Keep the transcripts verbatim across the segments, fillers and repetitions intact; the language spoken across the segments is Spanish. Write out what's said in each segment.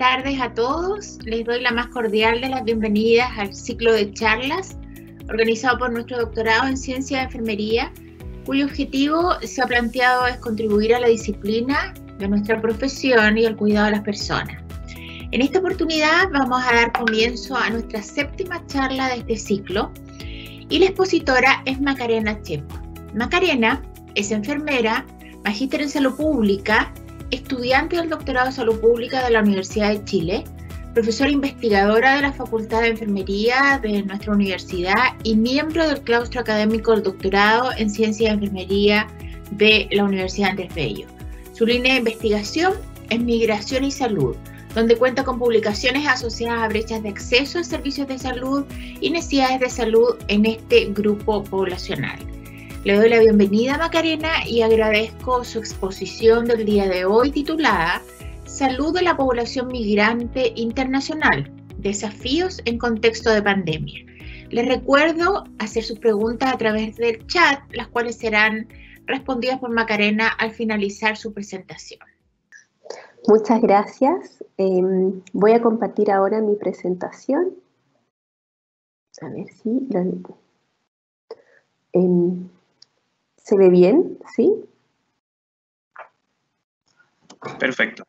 tardes a todos. Les doy la más cordial de las bienvenidas al ciclo de charlas organizado por nuestro doctorado en Ciencia de Enfermería, cuyo objetivo se ha planteado es contribuir a la disciplina de nuestra profesión y al cuidado de las personas. En esta oportunidad vamos a dar comienzo a nuestra séptima charla de este ciclo y la expositora es Macarena Chepo. Macarena es enfermera, magíster en salud pública, estudiante del doctorado de salud pública de la Universidad de Chile, profesora investigadora de la Facultad de Enfermería de nuestra universidad y miembro del claustro académico del doctorado en Ciencia de Enfermería de la Universidad Andrés Bello. Su línea de investigación es migración y salud, donde cuenta con publicaciones asociadas a brechas de acceso a servicios de salud y necesidades de salud en este grupo poblacional. Le doy la bienvenida a Macarena y agradezco su exposición del día de hoy titulada Salud de la población migrante internacional, desafíos en contexto de pandemia. Les recuerdo hacer sus preguntas a través del chat, las cuales serán respondidas por Macarena al finalizar su presentación. Muchas gracias. Eh, voy a compartir ahora mi presentación. A ver si lo... Eh, ¿Se ve bien? ¿Sí? Perfecto.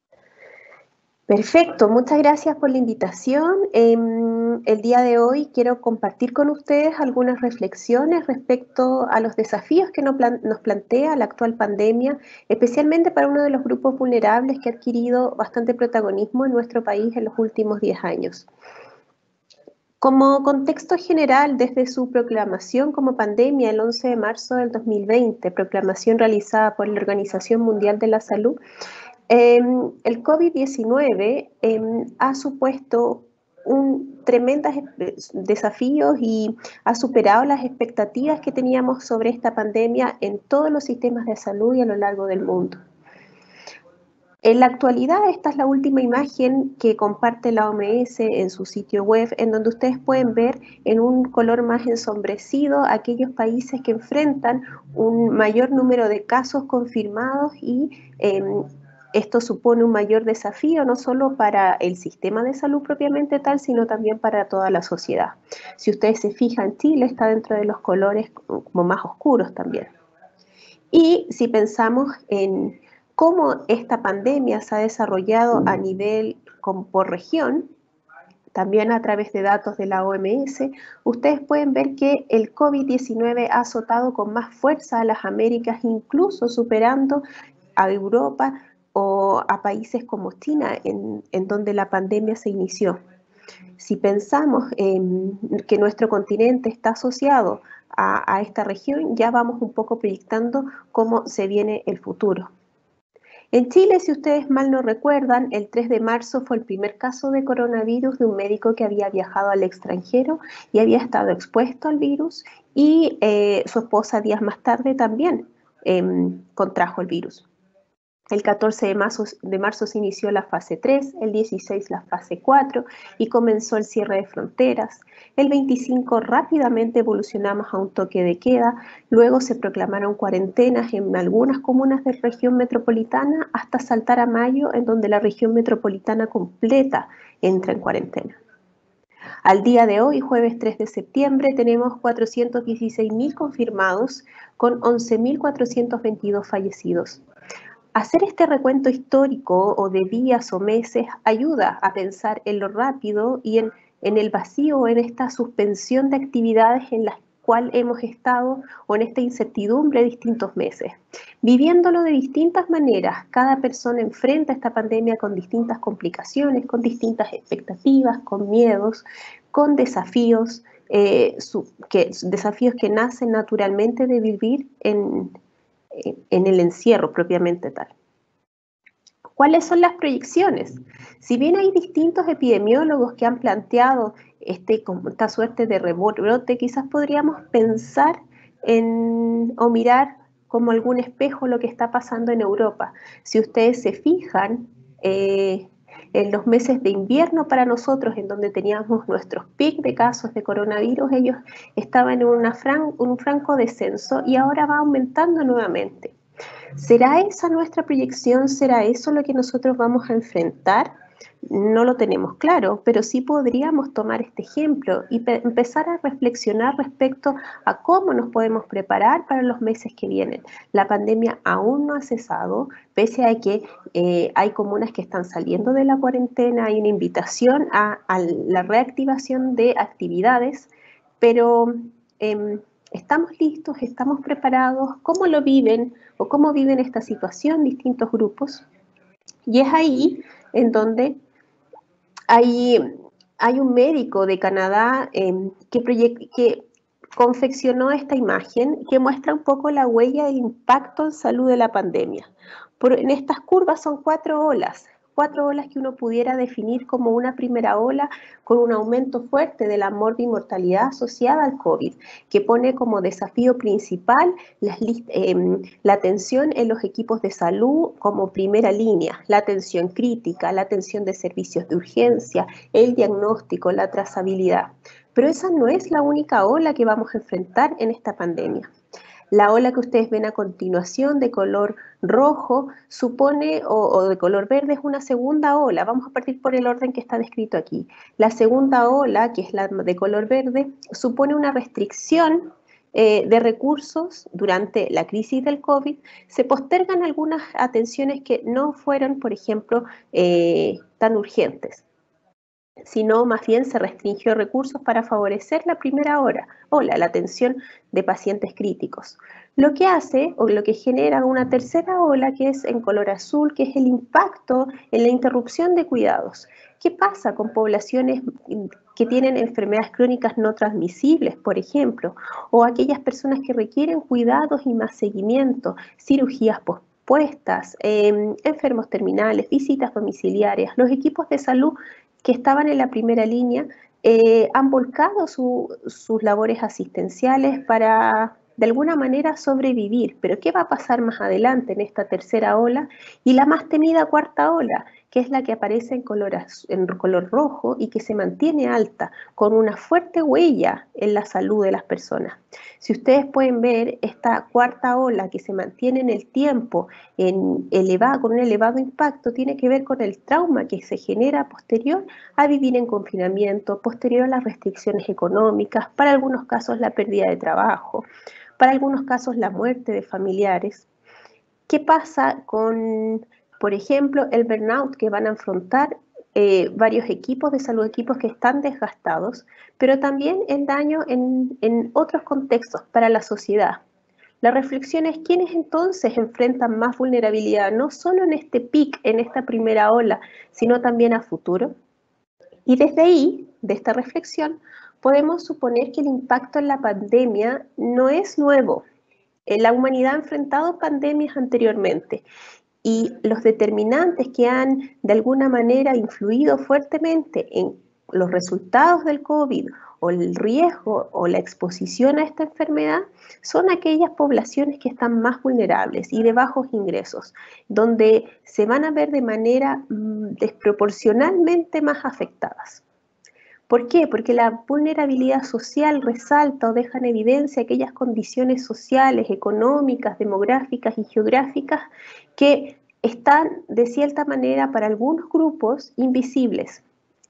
Perfecto, muchas gracias por la invitación. Eh, el día de hoy quiero compartir con ustedes algunas reflexiones respecto a los desafíos que nos, plan nos plantea la actual pandemia, especialmente para uno de los grupos vulnerables que ha adquirido bastante protagonismo en nuestro país en los últimos diez años. Como contexto general, desde su proclamación como pandemia el once de marzo del dos mil veinte, proclamación realizada por la Organización Mundial de la Salud, eh, el COVID diecinueve eh, ha supuesto un tremendos desafíos y ha superado las expectativas que teníamos sobre esta pandemia en todos los sistemas de salud y a lo largo del mundo. En la actualidad, esta es la última imagen que comparte la O M S en su sitio web, en donde ustedes pueden ver en un color más ensombrecido aquellos países que enfrentan un mayor número de casos confirmados y eh, esto supone un mayor desafío no solo para el sistema de salud propiamente tal, sino también para toda la sociedad. Si ustedes se fijan, Chile está dentro de los colores como más oscuros también. Y si pensamos en cómo esta pandemia se ha desarrollado a nivel como por región, también a través de datos de la O M S, ustedes pueden ver que el COVID diecinueve ha azotado con más fuerza a las Américas, incluso superando a Europa o a países como China, en, en donde la pandemia se inició. Si pensamos en que nuestro continente está asociado a, a esta región, ya vamos un poco proyectando cómo se viene el futuro. En Chile, si ustedes mal no recuerdan, el tres de marzo fue el primer caso de coronavirus de un médico que había viajado al extranjero y había estado expuesto al virus y eh, su esposa días más tarde también eh, contrajo el virus. El catorce de marzo, de marzo se inició la fase tres, el dieciséis la fase cuatro y comenzó el cierre de fronteras. El veinticinco rápidamente evolucionamos a un toque de queda, luego se proclamaron cuarentenas en algunas comunas de la región metropolitana hasta saltar a mayo, en donde la región metropolitana completa entra en cuarentena. Al día de hoy, jueves tres de septiembre, tenemos cuatrocientos dieciséis mil confirmados con once mil cuatrocientos veintidós fallecidos. Hacer este recuento histórico o de días o meses ayuda a pensar en lo rápido y en, en el vacío, en esta suspensión de actividades en las cuales hemos estado o en esta incertidumbre distintos meses. Viviéndolo de distintas maneras, cada persona enfrenta esta pandemia con distintas complicaciones, con distintas expectativas, con miedos, con desafíos, eh, su, que, desafíos que nacen naturalmente de vivir en en el encierro propiamente tal. ¿Cuáles son las proyecciones? Si bien hay distintos epidemiólogos que han planteado este, como esta suerte de rebrote, quizás podríamos pensar en, o mirar como algún espejo lo que está pasando en Europa. Si ustedes se fijan, eh, en los meses de invierno para nosotros, en donde teníamos nuestros picos de casos de coronavirus, ellos estaban en una fran un franco descenso y ahora va aumentando nuevamente. ¿Será esa nuestra proyección? ¿Será eso lo que nosotros vamos a enfrentar? No lo tenemos claro, pero sí podríamos tomar este ejemplo y empezar a reflexionar respecto a cómo nos podemos preparar para los meses que vienen. La pandemia aún no ha cesado, pese a que eh, hay comunas que están saliendo de la cuarentena, hay una invitación a, a la reactivación de actividades, pero eh, ¿estamos listos? ¿Estamos preparados? ¿Cómo lo viven o cómo viven esta situación distintos grupos? Y es ahí en donde hay, hay un médico de Canadá eh, que, que confeccionó esta imagen que muestra un poco la huella del impacto en salud de la pandemia. Por, en estas curvas son cuatro olas, cuatro olas que uno pudiera definir como una primera ola con un aumento fuerte de la morbimortalidad asociada al COVID, que pone como desafío principal las, eh, la atención en los equipos de salud como primera línea, la atención crítica, la atención de servicios de urgencia, el diagnóstico, la trazabilidad. Pero esa no es la única ola que vamos a enfrentar en esta pandemia. La ola que ustedes ven a continuación de color rojo supone, o, o de color verde, es una segunda ola. Vamos a partir por el orden que está descrito aquí. La segunda ola, que es la de color verde, supone una restricción eh, de recursos durante la crisis del COVID. Se postergan algunas atenciones que no fueron, por ejemplo, eh, tan urgentes, sino más bien se restringió recursos para favorecer la primera hora, ola, la atención de pacientes críticos. Lo que hace o lo que genera una tercera ola que es en color azul, que es el impacto en la interrupción de cuidados. ¿Qué pasa con poblaciones que tienen enfermedades crónicas no transmisibles, por ejemplo, o aquellas personas que requieren cuidados y más seguimiento, cirugías pospuestas, eh, enfermos terminales, visitas domiciliarias? Los equipos de salud que estaban en la primera línea eh, han volcado su, sus labores asistenciales para de alguna manera sobrevivir. Pero ¿qué va a pasar más adelante en esta tercera ola y la más temida cuarta ola, que es la que aparece en color, en color rojo y que se mantiene alta, con una fuerte huella en la salud de las personas? Si ustedes pueden ver, esta cuarta ola que se mantiene en el tiempo, en elevado, con un elevado impacto, tiene que ver con el trauma que se genera posterior a vivir en confinamiento, posterior a las restricciones económicas, para algunos casos la pérdida de trabajo, para algunos casos la muerte de familiares. ¿Qué pasa con, por ejemplo, el burnout que van a afrontar eh, varios equipos de salud, equipos que están desgastados, pero también el daño en, en otros contextos para la sociedad? La reflexión es quiénes entonces enfrentan más vulnerabilidad, no solo en este pic, en esta primera ola, sino también a futuro. Y desde ahí, de esta reflexión, podemos suponer que el impacto en la pandemia no es nuevo. La humanidad ha enfrentado pandemias anteriormente y los determinantes que han de alguna manera influido fuertemente en los resultados del COVID o el riesgo o la exposición a esta enfermedad son aquellas poblaciones que están más vulnerables y de bajos ingresos, donde se van a ver de manera mmm, desproporcionalmente más afectadas. ¿Por qué? Porque la vulnerabilidad social resalta o deja en evidencia aquellas condiciones sociales, económicas, demográficas y geográficas que están de cierta manera para algunos grupos invisibles.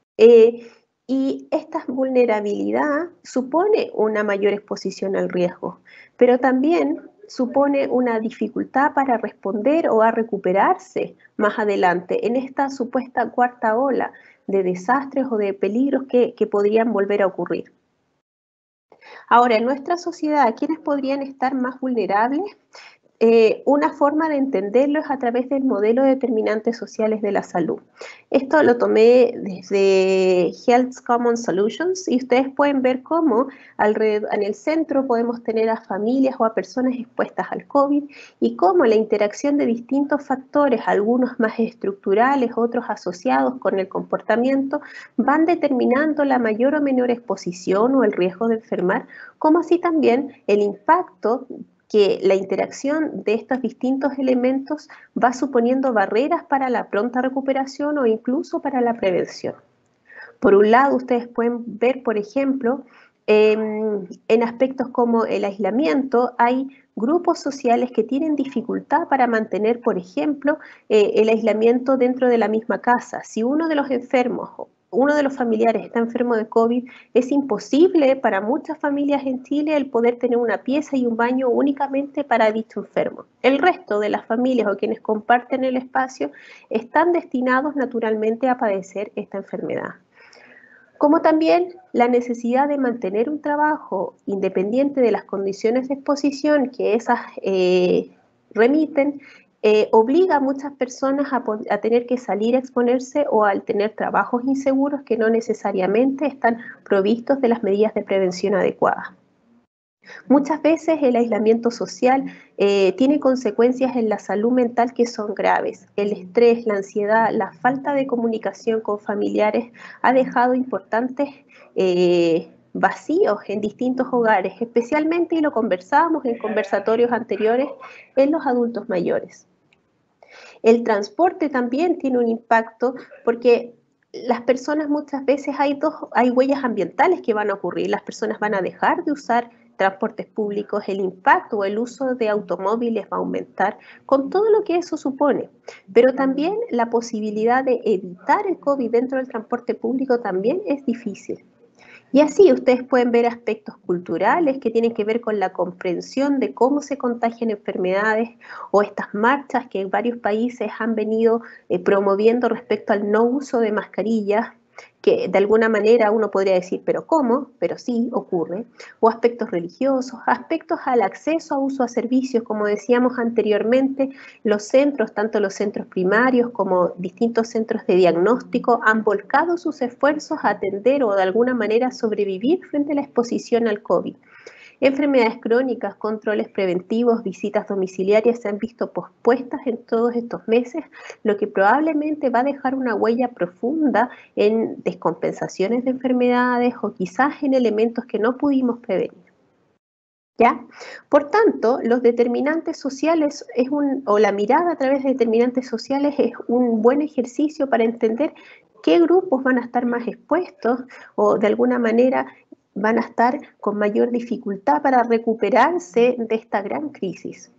Eh, y esta vulnerabilidad supone una mayor exposición al riesgo, pero también supone una dificultad para responder o a recuperarse más adelante en esta supuesta cuarta ola de desastres o de peligros que, que podrían volver a ocurrir. Ahora, en nuestra sociedad, ¿quiénes podrían estar más vulnerables? Eh, una forma de entenderlo es a través del modelo de determinantes sociales de la salud. Esto lo tomé desde Health Common Solutions y ustedes pueden ver cómo alrededor, en el centro podemos tener a familias o a personas expuestas al COVID y cómo la interacción de distintos factores, algunos más estructurales, otros asociados con el comportamiento, van determinando la mayor o menor exposición o el riesgo de enfermar, como así también el impacto que la interacción de estos distintos elementos va suponiendo barreras para la pronta recuperación o incluso para la prevención. Por un lado, ustedes pueden ver, por ejemplo, en aspectos como el aislamiento, hay grupos sociales que tienen dificultad para mantener, por ejemplo, eh, el aislamiento dentro de la misma casa. Si uno de los enfermos, uno de los familiares está enfermo de COVID, es imposible para muchas familias en Chile el poder tener una pieza y un baño únicamente para dicho enfermo. El resto de las familias o quienes comparten el espacio están destinados naturalmente a padecer esta enfermedad. Como también la necesidad de mantener un trabajo independiente de las condiciones de exposición que esas eh, remiten, eh, obliga a muchas personas a, a tener que salir a exponerse o al tener trabajos inseguros que no necesariamente están provistos de las medidas de prevención adecuadas. Muchas veces el aislamiento social eh, tiene consecuencias en la salud mental que son graves. El estrés, la ansiedad, la falta de comunicación con familiares ha dejado importantes eh, vacíos en distintos hogares, especialmente, y lo conversábamos en conversatorios anteriores, en los adultos mayores. El transporte también tiene un impacto porque las personas muchas veces hay, dos, hay huellas ambientales que van a ocurrir, las personas van a dejar de usar transportes públicos, el impacto o el uso de automóviles va a aumentar con todo lo que eso supone, pero también la posibilidad de evitar el COVID dentro del transporte público también es difícil. Y así ustedes pueden ver aspectos culturales que tienen que ver con la comprensión de cómo se contagian enfermedades o estas marchas que en varios países han venido eh, promoviendo respecto al no uso de mascarillas, que de alguna manera uno podría decir, ¿pero cómo? Pero sí, ocurre. O aspectos religiosos, aspectos al acceso a uso a servicios, como decíamos anteriormente, los centros, tanto los centros primarios como distintos centros de diagnóstico, han volcado sus esfuerzos a atender o de alguna manera sobrevivir frente a la exposición al COVID. Enfermedades crónicas, controles preventivos, visitas domiciliarias se han visto pospuestas en todos estos meses, lo que probablemente va a dejar una huella profunda en descompensaciones de enfermedades o quizás en elementos que no pudimos prevenir. ¿Ya? Por tanto, los determinantes sociales es un, o la mirada a través de determinantes sociales es un buen ejercicio para entender qué grupos van a estar más expuestos o de alguna manera van a estar con mayor dificultad para recuperarse de esta gran crisis.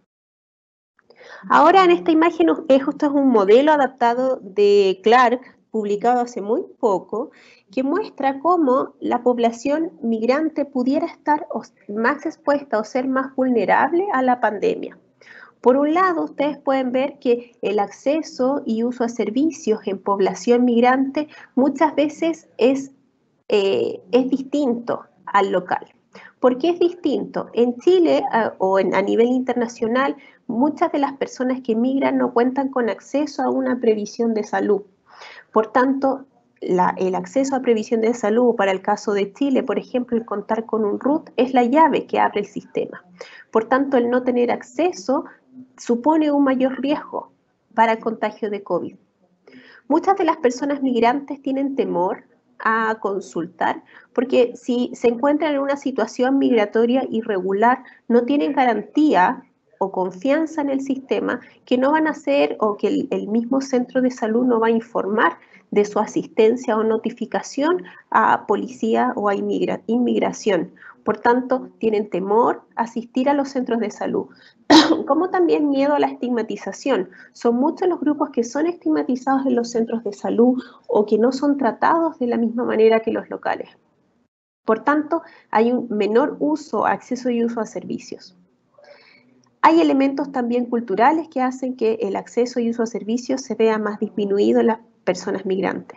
Ahora en esta imagen, esto es un modelo adaptado de Clark, publicado hace muy poco, que muestra cómo la población migrante pudiera estar más expuesta o ser más vulnerable a la pandemia. Por un lado, ustedes pueden ver que el acceso y uso a servicios en población migrante muchas veces es Eh, es distinto al local. ¿Por qué es distinto? En Chile uh, o en, a nivel internacional, muchas de las personas que migran no cuentan con acceso a una previsión de salud. Por tanto, la, el acceso a previsión de salud, para el caso de Chile, por ejemplo, el contar con un R U T es la llave que abre el sistema. Por tanto, el no tener acceso supone un mayor riesgo para el contagio de COVID. Muchas de las personas migrantes tienen temor a consultar, porque si se encuentran en una situación migratoria irregular, no tienen garantía o confianza en el sistema que no van a hacer o que el, el mismo centro de salud no va a informar de su asistencia o notificación a policía o a inmigra, inmigración. Por tanto, tienen temor a asistir a los centros de salud, como también miedo a la estigmatización. Son muchos los grupos que son estigmatizados en los centros de salud o que no son tratados de la misma manera que los locales. Por tanto, hay un menor uso, acceso y uso a servicios. Hay elementos también culturales que hacen que el acceso y uso a servicios se vea más disminuido en las personas migrantes.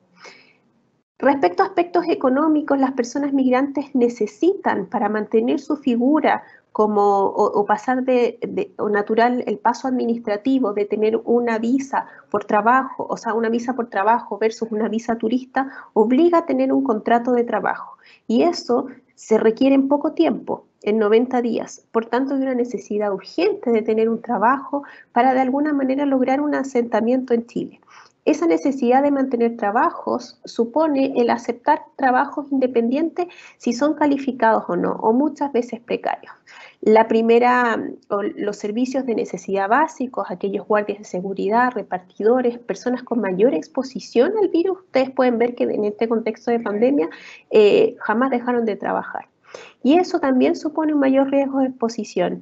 Respecto a aspectos económicos, las personas migrantes necesitan para mantener su figura como, o, o pasar de, de o natural el paso administrativo de tener una visa por trabajo, o sea, una visa por trabajo versus una visa turista, obliga a tener un contrato de trabajo. Y eso se requiere en poco tiempo, en noventa días. Por tanto, hay una necesidad urgente de tener un trabajo para de alguna manera lograr un asentamiento en Chile. Esa necesidad de mantener trabajos supone el aceptar trabajos independientes si son calificados o no, o muchas veces precarios. La primera, o los servicios de necesidad básicos, aquellos guardias de seguridad, repartidores, personas con mayor exposición al virus, ustedes pueden ver que en este contexto de pandemia eh, jamás dejaron de trabajar. Y eso también supone un mayor riesgo de exposición.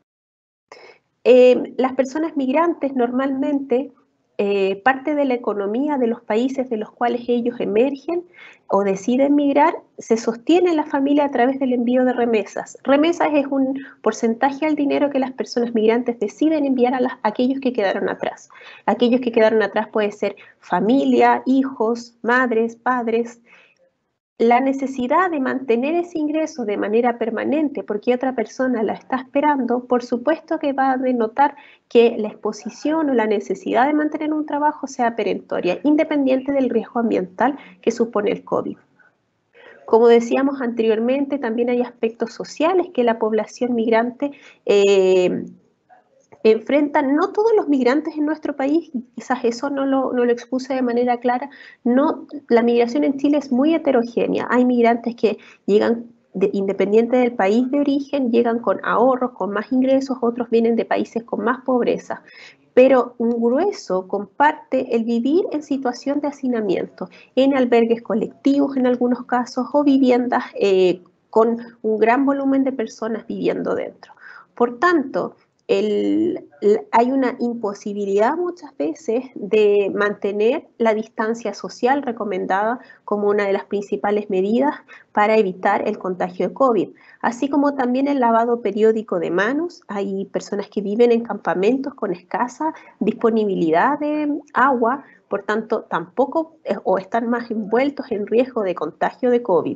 Eh, las personas migrantes normalmente, eh, parte de la economía de los países de los cuales ellos emergen o deciden migrar, se sostiene la familia a través del envío de remesas. Remesas es un porcentaje al dinero que las personas migrantes deciden enviar a, las, a aquellos que quedaron atrás. Aquellos que quedaron atrás puede ser familia, hijos, madres, padres. La necesidad de mantener ese ingreso de manera permanente porque otra persona la está esperando, por supuesto que va a denotar que la exposición o la necesidad de mantener un trabajo sea perentoria, independiente del riesgo ambiental que supone el COVID. Como decíamos anteriormente, también hay aspectos sociales que la población migrante eh, enfrentan. No todos los migrantes en nuestro país, quizás eso no lo, no lo expuse de manera clara, no, la migración en Chile es muy heterogénea. Hay migrantes que llegan de, independiente del país de origen, llegan con ahorros, con más ingresos, otros vienen de países con más pobreza. Pero un grueso comparte el vivir en situación de hacinamiento, en albergues colectivos en algunos casos, o viviendas eh, con un gran volumen de personas viviendo dentro. Por tanto, El, hay una imposibilidad muchas veces de mantener la distancia social recomendada como una de las principales medidas para evitar el contagio de COVID, así como también el lavado periódico de manos. Hay personas que viven en campamentos con escasa disponibilidad de agua, por tanto tampoco o están más envueltos en riesgo de contagio de COVID.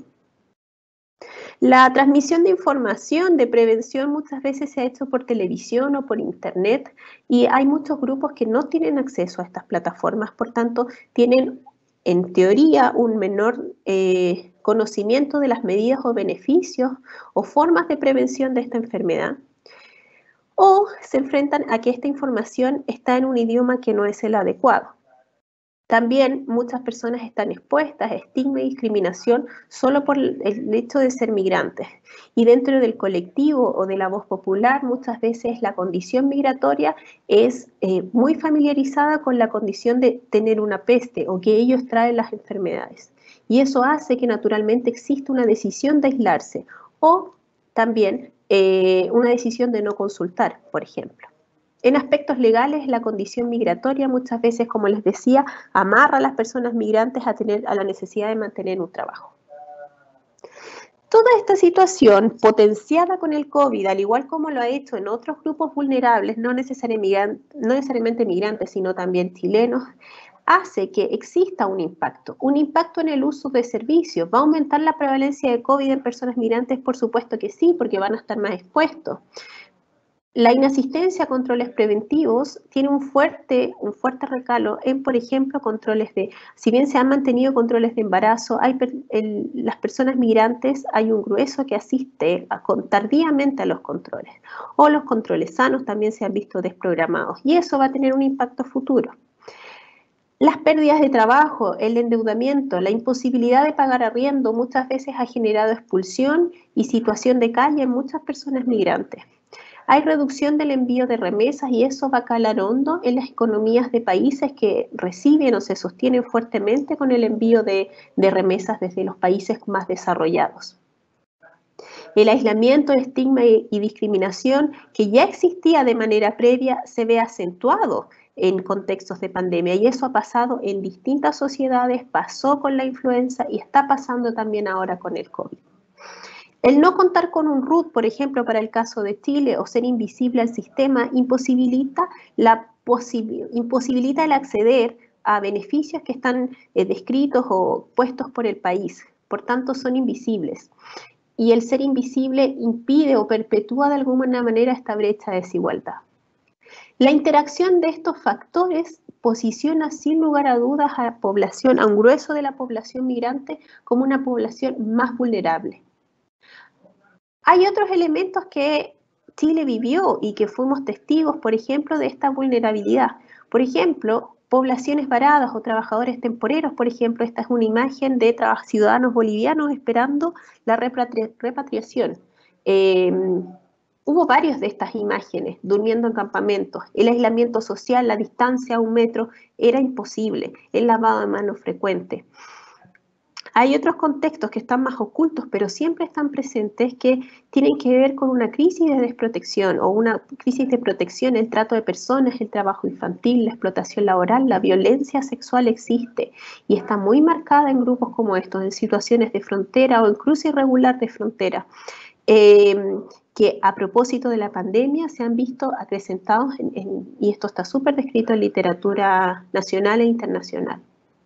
La transmisión de información de prevención muchas veces se ha hecho por televisión o por internet y hay muchos grupos que no tienen acceso a estas plataformas, por tanto tienen en teoría un menor eh, conocimiento de las medidas o beneficios o formas de prevención de esta enfermedad, o se enfrentan a que esta información está en un idioma que no es el adecuado. También muchas personas están expuestas a estigma y discriminación solo por el hecho de ser migrantes. Y dentro del colectivo o de la voz popular, muchas veces la condición migratoria es eh, muy familiarizada con la condición de tener una peste o que ellos traen las enfermedades. Y eso hace que naturalmente exista una decisión de aislarse o también eh, una decisión de no consultar, por ejemplo. En aspectos legales, la condición migratoria muchas veces, como les decía, amarra a las personas migrantes a, tener, a la necesidad de mantener un trabajo. Toda esta situación potenciada con el COVID, al igual como lo ha hecho en otros grupos vulnerables, no necesariamente, no necesariamente migrantes, sino también chilenos, hace que exista un impacto, un impacto en el uso de servicios. ¿Va a aumentar la prevalencia de COVID en personas migrantes? Por supuesto que sí, porque van a estar más expuestos. La inasistencia a controles preventivos tiene un fuerte, un fuerte recalo en, por ejemplo, controles de, si bien se han mantenido controles de embarazo, hay el, las personas migrantes, hay un grueso que asiste a, tardíamente a los controles, o los controles sanos también se han visto desprogramados, y eso va a tener un impacto futuro. Las pérdidas de trabajo, el endeudamiento, la imposibilidad de pagar arriendo muchas veces ha generado expulsión y situación de calle en muchas personas migrantes. Hay reducción del envío de remesas y eso va a calar hondo en las economías de países que reciben o se sostienen fuertemente con el envío de, de remesas desde los países más desarrollados. El aislamiento, estigma y, y discriminación que ya existía de manera previa se ve acentuado en contextos de pandemia y eso ha pasado en distintas sociedades, pasó con la influenza y está pasando también ahora con el COVID. El no contar con un R U T, por ejemplo, para el caso de Chile, o ser invisible al sistema, imposibilita, la imposibilita el acceder a beneficios que están eh, descritos o puestos por el país. Por tanto, son invisibles. Y el ser invisible impide o perpetúa de alguna manera esta brecha de desigualdad. La interacción de estos factores posiciona sin lugar a dudas a la población, a un grueso de la población migrante como una población más vulnerable. Hay otros elementos que Chile vivió y que fuimos testigos, por ejemplo, de esta vulnerabilidad. Por ejemplo, poblaciones varadas o trabajadores temporeros, por ejemplo, esta es una imagen de ciudadanos bolivianos esperando la repatri repatriación. Eh, hubo varias de estas imágenes, durmiendo en campamentos. El aislamiento social, la distancia a un metro, era imposible, el lavado de manos frecuente. Hay otros contextos que están más ocultos, pero siempre están presentes, que tienen que ver con una crisis de desprotección o una crisis de protección, el trato de personas, el trabajo infantil, la explotación laboral, la violencia sexual existe y está muy marcada en grupos como estos, en situaciones de frontera o en cruce irregular de frontera, eh, que a propósito de la pandemia se han visto acrecentados, en, en, y esto está súper descrito en literatura nacional e internacional.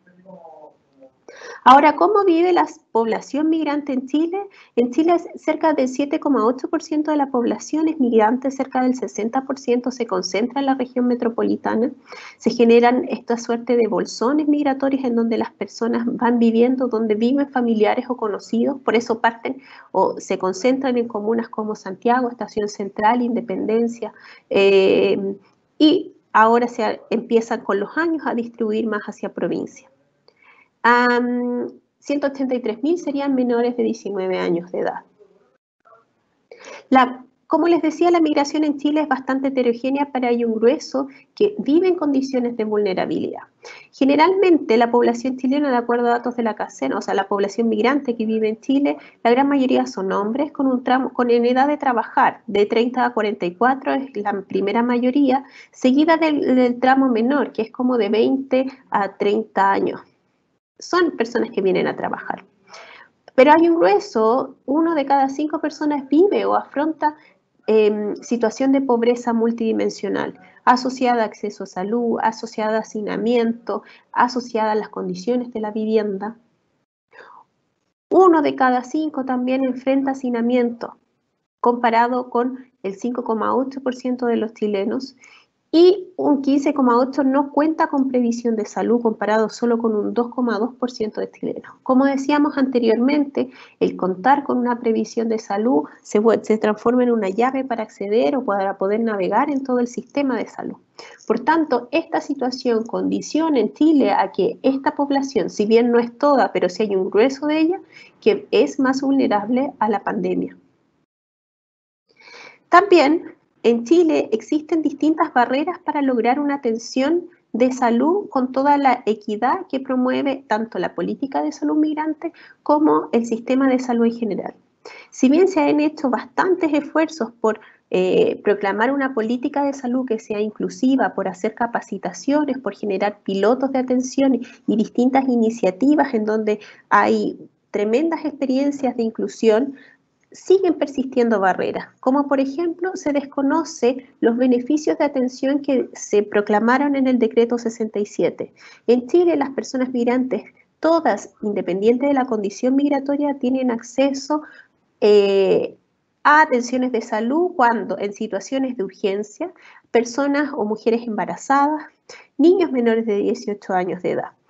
Ahora, ¿cómo vive la población migrante en Chile? En Chile cerca del siete coma ocho por ciento de la población es migrante, cerca del sesenta por ciento se concentra en la región metropolitana. Se generan esta suerte de bolsones migratorios en donde las personas van viviendo, donde viven familiares o conocidos, por eso parten o se concentran en comunas como Santiago, Estación Central, Independencia, eh, y ahora se empiezan con los años a distribuir más hacia provincia. Um, ciento ochenta y tres mil serían menores de diecinueve años de edad. La, como les decía, la migración en Chile es bastante heterogénea, pero hay un grueso que vive en condiciones de vulnerabilidad. Generalmente la población chilena, de acuerdo a datos de la CACEN, o sea, la población migrante que vive en Chile, la gran mayoría son hombres con, un tramo, con en edad de trabajar, de treinta a cuarenta y cuatro es la primera mayoría, seguida del, del tramo menor, que es como de veinte a treinta años. Son personas que vienen a trabajar. Pero hay un grueso, uno de cada cinco personas vive o afronta eh, situación de pobreza multidimensional, asociada a acceso a salud, asociada a hacinamiento, asociada a las condiciones de la vivienda. Uno de cada cinco también enfrenta hacinamiento, comparado con el cinco coma ocho por ciento de los chilenos, y un quince coma ocho por ciento no cuenta con previsión de salud, comparado solo con un dos coma dos por ciento de chilenos. Como decíamos anteriormente, el contar con una previsión de salud se, se transforma en una llave para acceder o para poder navegar en todo el sistema de salud. Por tanto, esta situación condiciona en Chile a que esta población, si bien no es toda, pero sí hay un grueso de ella, que es más vulnerable a la pandemia. También en Chile existen distintas barreras para lograr una atención de salud con toda la equidad que promueve tanto la política de salud migrante como el sistema de salud en general. Si bien se han hecho bastantes esfuerzos por eh, proclamar una política de salud que sea inclusiva, por hacer capacitaciones, por generar pilotos de atención y distintas iniciativas en donde hay tremendas experiencias de inclusión, siguen persistiendo barreras, como por ejemplo se desconoce los beneficios de atención que se proclamaron en el decreto sesenta y siete. En Chile las personas migrantes, todas, independiente de la condición migratoria, tienen acceso eh, a atenciones de salud cuando en situaciones de urgencia, personas o mujeres embarazadas, niños menores de dieciocho años de edad.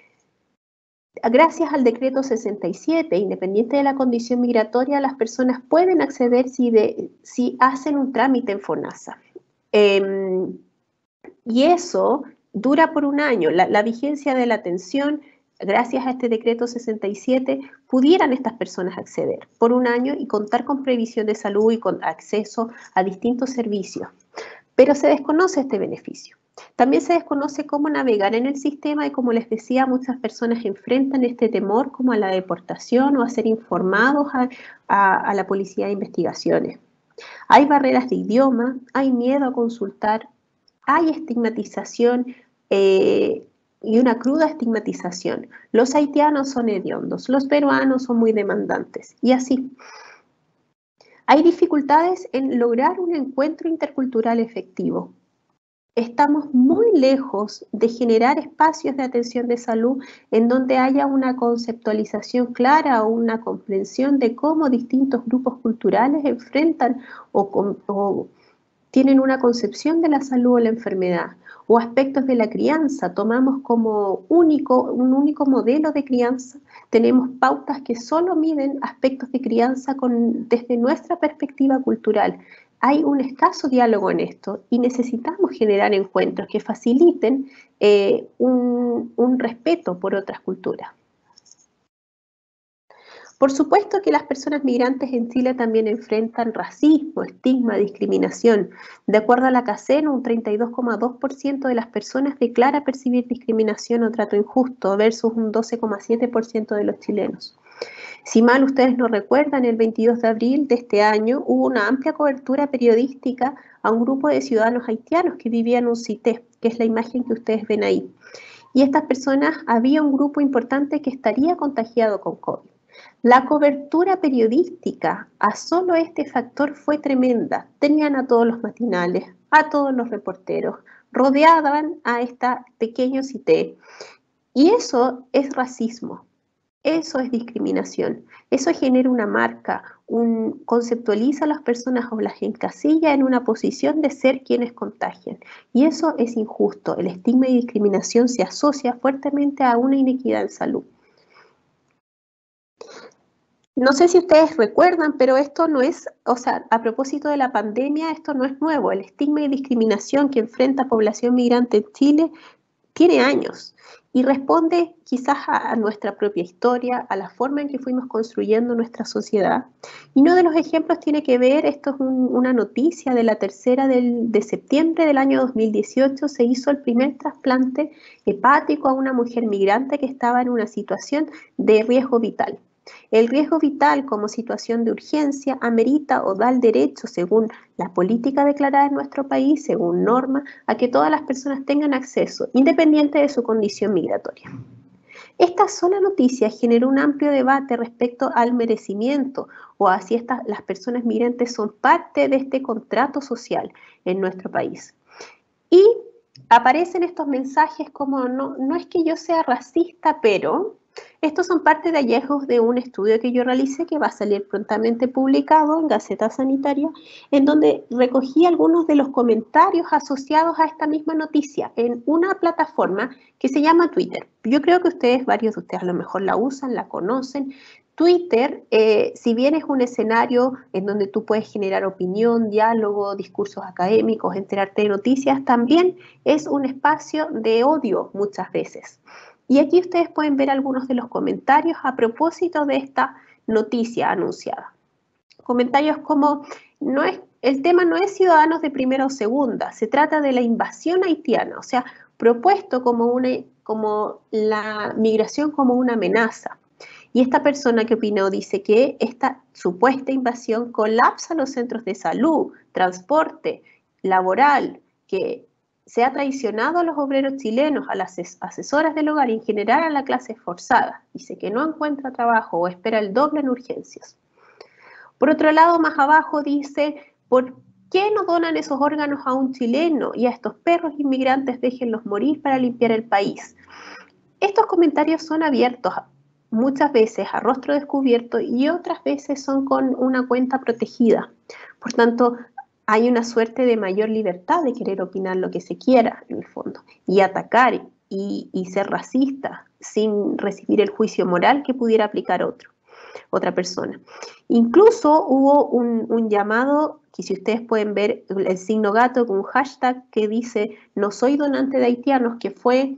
Gracias al decreto sesenta y siete, independiente de la condición migratoria, las personas pueden acceder si, de, si hacen un trámite en FONASA. Eh, y eso dura por un año. La, la vigencia de la atención, gracias a este decreto sesenta y siete, pudieran estas personas acceder por un año y contar con previsión de salud y con acceso a distintos servicios. Pero se desconoce este beneficio. También se desconoce cómo navegar en el sistema y, como les decía, muchas personas enfrentan este temor como a la deportación o a ser informados a, a, a la policía de investigaciones. Hay barreras de idioma, hay miedo a consultar, hay estigmatización eh, y una cruda estigmatización. Los haitianos son hediondos, los peruanos son muy demandantes y así. Hay dificultades en lograr un encuentro intercultural efectivo. Estamos muy lejos de generar espacios de atención de salud en donde haya una conceptualización clara o una comprensión de cómo distintos grupos culturales enfrentan o, o tienen una concepción de la salud o la enfermedad, o aspectos de la crianza. Tomamos como único, un único modelo de crianza, tenemos pautas que solo miden aspectos de crianza con, desde nuestra perspectiva cultural. hay un escaso diálogo en esto y necesitamos generar encuentros que faciliten eh, un, un respeto por otras culturas. Por supuesto que las personas migrantes en Chile también enfrentan racismo, estigma, discriminación. De acuerdo a la CACEN, un treinta y dos coma dos por ciento de las personas declara percibir discriminación o trato injusto versus un doce coma siete por ciento de los chilenos. Si mal ustedes no recuerdan, el veintidós de abril de este año hubo una amplia cobertura periodística a un grupo de ciudadanos haitianos que vivían en un cité, que es la imagen que ustedes ven ahí. Y estas personas, había un grupo importante que estaría contagiado con COVID. La cobertura periodística a solo este factor fue tremenda. Tenían a todos los matinales, a todos los reporteros, rodeaban a este pequeño cité. Y eso es racismo, eso es discriminación, eso genera una marca, un, conceptualiza a las personas o las encasilla en una posición de ser quienes contagian. Y eso es injusto. El estigma y discriminación se asocia fuertemente a una inequidad en salud. No sé si ustedes recuerdan, pero esto no es, o sea, a propósito de la pandemia, esto no es nuevo. El estigma y discriminación que enfrenta población migrante en Chile tiene años y responde quizás a nuestra propia historia, a la forma en que fuimos construyendo nuestra sociedad. Y uno de los ejemplos tiene que ver, esto es un, una noticia de la tercera del, de septiembre del año dos mil dieciocho, se hizo el primer trasplante hepático a una mujer migrante que estaba en una situación de riesgo vital. El riesgo vital como situación de urgencia amerita o da el derecho, según la política declarada en nuestro país, según norma, a que todas las personas tengan acceso, independiente de su condición migratoria. Esta sola noticia generó un amplio debate respecto al merecimiento o a si estas, las personas migrantes son parte de este contrato social en nuestro país. Y aparecen estos mensajes como, no, no es que yo sea racista, pero... Estos son parte de hallazgos de un estudio que yo realicé que va a salir prontamente publicado en Gaceta Sanitaria, en donde recogí algunos de los comentarios asociados a esta misma noticia en una plataforma que se llama Twitter. Yo creo que ustedes, varios de ustedes a lo mejor la usan, la conocen. Twitter, eh, si bien es un escenario en donde tú puedes generar opinión, diálogo, discursos académicos, enterarte de noticias, también es un espacio de odio muchas veces. Y aquí ustedes pueden ver algunos de los comentarios a propósito de esta noticia anunciada. Comentarios como, no es, el tema no es ciudadanos de primera o segunda, se trata de la invasión haitiana, o sea, propuesto como, una, como la migración como una amenaza. Y esta persona que opinó dice que esta supuesta invasión colapsa los centros de salud, transporte, laboral, que se ha traicionado a los obreros chilenos, a las asesoras del hogar y en general a la clase esforzada. Dice que no encuentra trabajo o espera el doble en urgencias. Por otro lado, más abajo dice, ¿por qué no donan esos órganos a un chileno y a estos perros inmigrantes déjenlos morir para limpiar el país? Estos comentarios son abiertos muchas veces a rostro descubierto y otras veces son con una cuenta protegida. Por tanto, hay una suerte de mayor libertad de querer opinar lo que se quiera, en el fondo, y atacar y, y ser racista sin recibir el juicio moral que pudiera aplicar otro, otra persona. Incluso hubo un, un llamado, que si ustedes pueden ver el signo gato con un hashtag que dice no soy donante de haitianos, que fue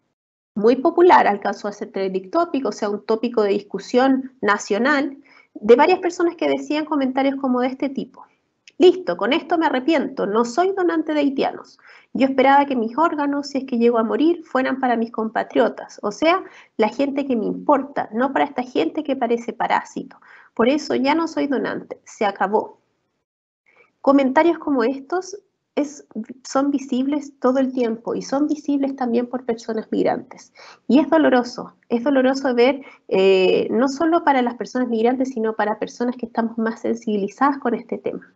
muy popular, alcanzó a ser trending topic, o sea, un tópico de discusión nacional, de varias personas que decían comentarios como de este tipo. Listo, con esto me arrepiento, no soy donante de haitianos. Yo esperaba que mis órganos, si es que llego a morir, fueran para mis compatriotas, o sea, la gente que me importa, no para esta gente que parece parásito. Por eso ya no soy donante, se acabó. Comentarios como estos es, son visibles todo el tiempo y son visibles también por personas migrantes. Y es doloroso, es doloroso ver, eh, no solo para las personas migrantes, sino para personas que estamos más sensibilizadas con este tema.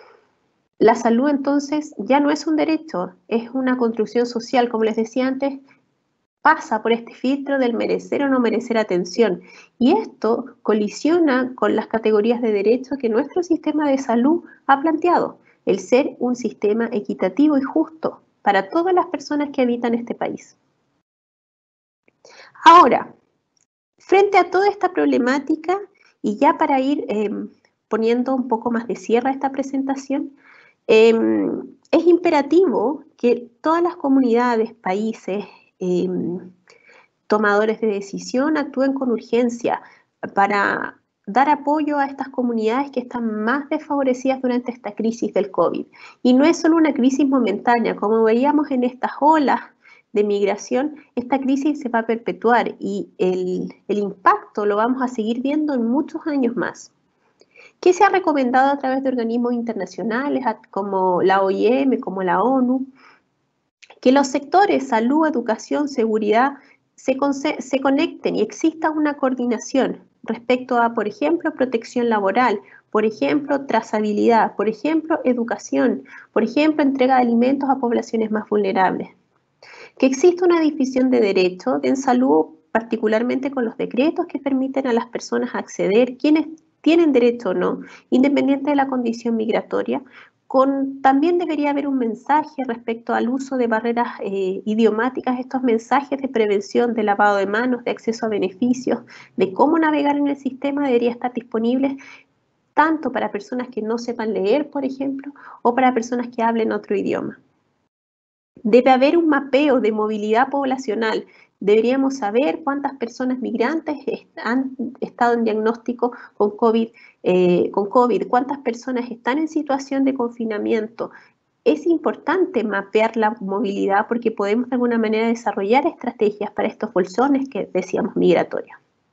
La salud, entonces, ya no es un derecho, es una construcción social, como les decía antes, pasa por este filtro del merecer o no merecer atención. Y esto colisiona con las categorías de derecho que nuestro sistema de salud ha planteado, el ser un sistema equitativo y justo para todas las personas que habitan este país. Ahora, frente a toda esta problemática, y ya para ir eh, poniendo un poco más de cierre a esta presentación, Eh, es imperativo que todas las comunidades, países, eh, tomadores de decisión actúen con urgencia para dar apoyo a estas comunidades que están más desfavorecidas durante esta crisis del COVID. Y no es solo una crisis momentánea, como veíamos en estas olas de migración, esta crisis se va a perpetuar y el, el impacto lo vamos a seguir viendo en muchos años más. ¿Qué se ha recomendado a través de organismos internacionales como la O I M, como la ONU? Que los sectores salud, educación, seguridad se, se conecten y exista una coordinación respecto a, por ejemplo, protección laboral, por ejemplo, trazabilidad, por ejemplo, educación, por ejemplo, entrega de alimentos a poblaciones más vulnerables. Que exista una división de derechos en salud, particularmente con los decretos que permiten a las personas acceder, quienes tienen derecho o no, independiente de la condición migratoria. Con, también debería haber un mensaje respecto al uso de barreras eh, idiomáticas, estos mensajes de prevención, de lavado de manos, de acceso a beneficios, de cómo navegar en el sistema, debería estar disponibles tanto para personas que no sepan leer, por ejemplo, o para personas que hablen otro idioma. Debe haber un mapeo de movilidad poblacional. Deberíamos saber cuántas personas migrantes han estado en diagnóstico con COVID, eh, con COVID, cuántas personas están en situación de confinamiento. Es importante mapear la movilidad porque podemos de alguna manera desarrollar estrategias para estos bolsones que decíamos migratorios.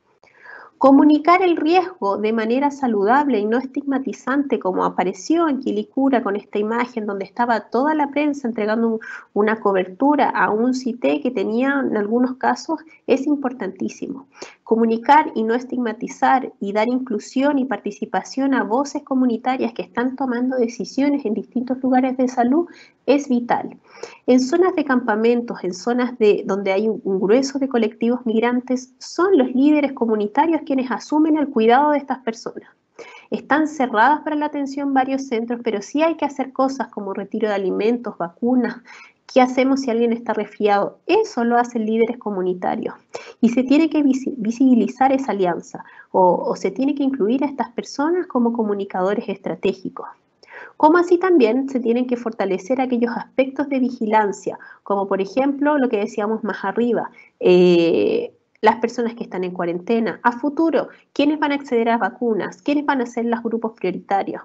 Comunicar el riesgo de manera saludable y no estigmatizante, como apareció en Quilicura con esta imagen donde estaba toda la prensa entregando un, una cobertura a un C I T E que tenía en algunos casos, es importantísimo. Comunicar y no estigmatizar y dar inclusión y participación a voces comunitarias que están tomando decisiones en distintos lugares de salud es vital. En zonas de campamentos, en zonas de, donde hay un, un grueso de colectivos migrantes, son los líderes comunitarios quienes asumen el cuidado de estas personas. Están cerradas para la atención varios centros, pero sí hay que hacer cosas como retiro de alimentos, vacunas. ¿Qué hacemos si alguien está resfriado? Eso lo hacen líderes comunitarios. Y se tiene que visibilizar esa alianza o, o se tiene que incluir a estas personas como comunicadores estratégicos. Como así también se tienen que fortalecer aquellos aspectos de vigilancia, como por ejemplo lo que decíamos más arriba, eh, las personas que están en cuarentena, a futuro, quiénes van a acceder a vacunas, quiénes van a ser los grupos prioritarios.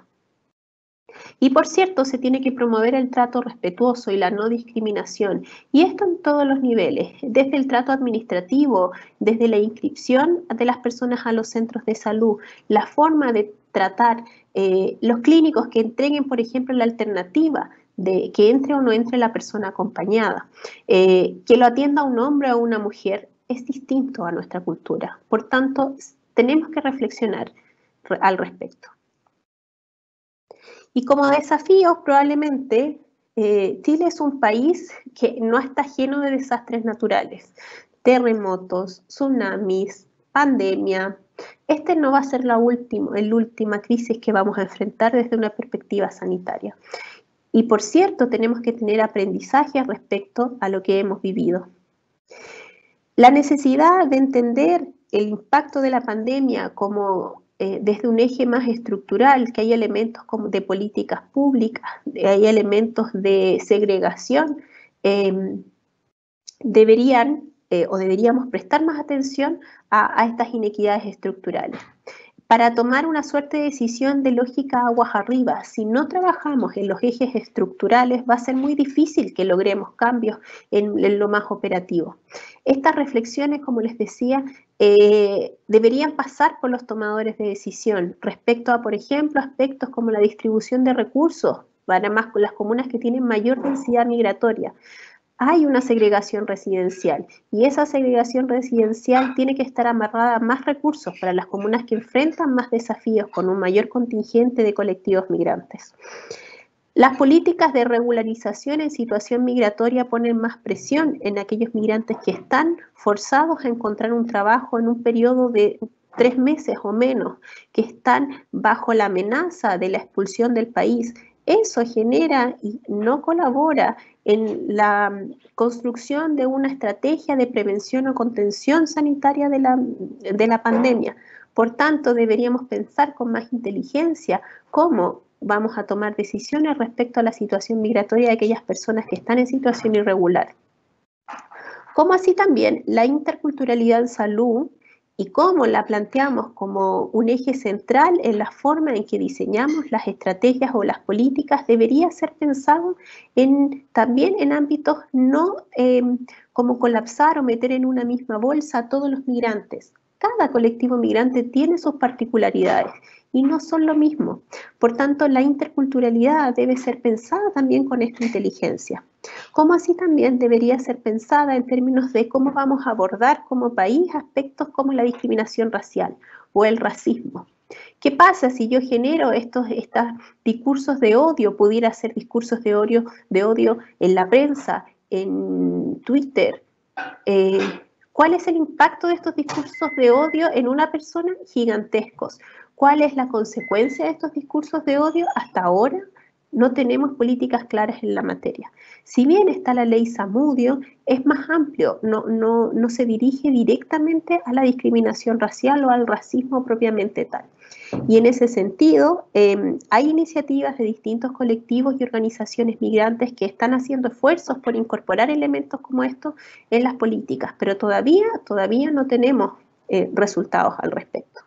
Y por cierto, se tiene que promover el trato respetuoso y la no discriminación, y esto en todos los niveles, desde el trato administrativo, desde la inscripción de las personas a los centros de salud, la forma de tratar, eh, los clínicos que entreguen, por ejemplo, la alternativa de que entre o no entre la persona acompañada, eh, que lo atienda un hombre o una mujer, es distinto a nuestra cultura. Por tanto, tenemos que reflexionar al respecto. Y como desafíos, probablemente eh, Chile es un país que no está lleno de desastres naturales, terremotos, tsunamis, pandemia. Este no va a ser la última, la última crisis que vamos a enfrentar desde una perspectiva sanitaria. Y por cierto, tenemos que tener aprendizaje respecto a lo que hemos vivido. La necesidad de entender el impacto de la pandemia como Eh, desde un eje más estructural, que hay elementos como de políticas públicas, hay elementos de segregación, eh, deberían eh, o deberíamos prestar más atención a, a estas inequidades estructurales. Para tomar una suerte de decisión de lógica aguas arriba, si no trabajamos en los ejes estructurales, va a ser muy difícil que logremos cambios en, en lo más operativo. Estas reflexiones, como les decía, eh, deberían pasar por los tomadores de decisión respecto a, por ejemplo, aspectos como la distribución de recursos para más las comunas que tienen mayor densidad migratoria. Hay una segregación residencial y esa segregación residencial tiene que estar amarrada a más recursos para las comunas que enfrentan más desafíos con un mayor contingente de colectivos migrantes. Las políticas de regularización en situación migratoria ponen más presión en aquellos migrantes que están forzados a encontrar un trabajo en un periodo de tres meses o menos, que están bajo la amenaza de la expulsión del país. Eso genera y no colabora en la construcción de una estrategia de prevención o contención sanitaria de la, de la pandemia. Por tanto, deberíamos pensar con más inteligencia cómo vamos a tomar decisiones respecto a la situación migratoria de aquellas personas que están en situación irregular. Como así también la interculturalidad en salud y cómo la planteamos como un eje central en la forma en que diseñamos las estrategias o las políticas debería ser pensado en, también en ámbitos no eh, como colapsar o meter en una misma bolsa a todos los migrantes. Cada colectivo migrante tiene sus particularidades y no son lo mismo. Por tanto, la interculturalidad debe ser pensada también con esta inteligencia. Como así también debería ser pensada en términos de cómo vamos a abordar como país aspectos como la discriminación racial o el racismo. ¿Qué pasa si yo genero estos, estos discursos de odio, pudiera ser discursos de odio, de odio en la prensa, en Twitter? Eh, ¿Cuál es el impacto de estos discursos de odio en una persona? Gigantescos. ¿Cuál es la consecuencia de estos discursos de odio? Hasta ahora no tenemos políticas claras en la materia. Si bien está la ley Zamudio, es más amplio, no, no, no se dirige directamente a la discriminación racial o al racismo propiamente tal. Y en ese sentido, eh, hay iniciativas de distintos colectivos y organizaciones migrantes que están haciendo esfuerzos por incorporar elementos como estos en las políticas, pero todavía, todavía no tenemos eh, resultados al respecto.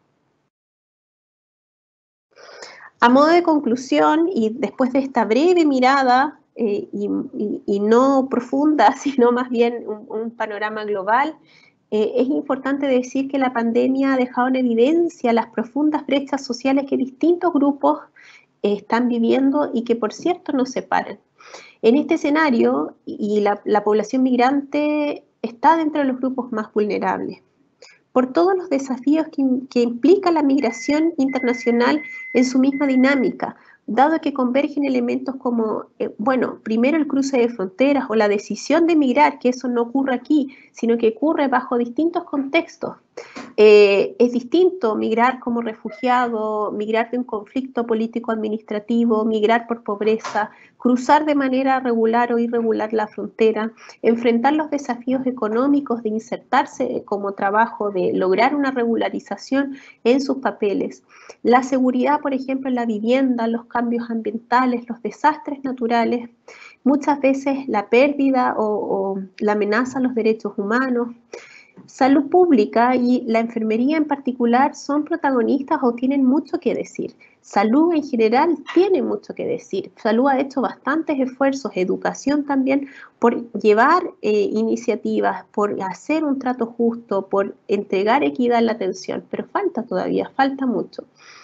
A modo de conclusión, y después de esta breve mirada, eh, y, y, y no profunda, sino más bien un, un panorama global, eh, es importante decir que la pandemia ha dejado en evidencia las profundas brechas sociales que distintos grupos eh, están viviendo y que, por cierto, nos separan. En este escenario, y la, la población migrante está dentro de los grupos más vulnerables, por todos los desafíos que, que implica la migración internacional en su misma dinámica, dado que convergen elementos como, eh, bueno, primero el cruce de fronteras o la decisión de migrar, que eso no ocurre aquí, sino que ocurre bajo distintos contextos. Eh, es distinto migrar como refugiado, migrar de un conflicto político-administrativo, migrar por pobreza, cruzar de manera regular o irregular la frontera, enfrentar los desafíos económicos de insertarse como trabajo, de lograr una regularización en sus papeles. La seguridad, por ejemplo, en la vivienda, los cambios ambientales, los desastres naturales, muchas veces la pérdida o, o la amenaza a los derechos humanos. Salud pública y la enfermería en particular son protagonistas o tienen mucho que decir. Salud en general tiene mucho que decir. Salud ha hecho bastantes esfuerzos, educación también, por llevar eh, iniciativas, por hacer un trato justo, por entregar equidad en la atención, pero falta todavía, falta mucho.